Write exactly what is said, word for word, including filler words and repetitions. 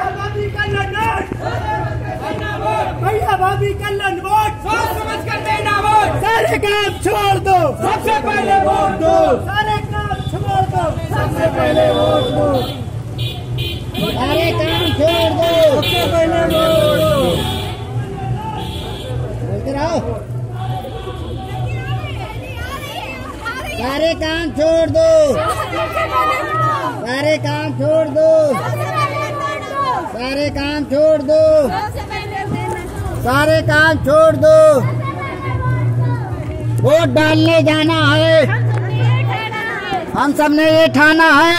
भाभी कल्याण वोट, भैया भाभी कल्याण वोट, सोच समझ कर देना वोट। सारे काम छोड़ दो, सबसे पहले वोट दो। सारे काम छोड़ दो, सबसे पहले वोट दो। सारे काम छोड़ दो, सबसे पहले वोट दो। बोलते रहो। सारे काम छोड़ दो, सारे काम छोड़ दो, सारे काम छोड़ दो, सारे काम छोड़ दो। वोट डालने जाना है, हम सबने ये ठाना है।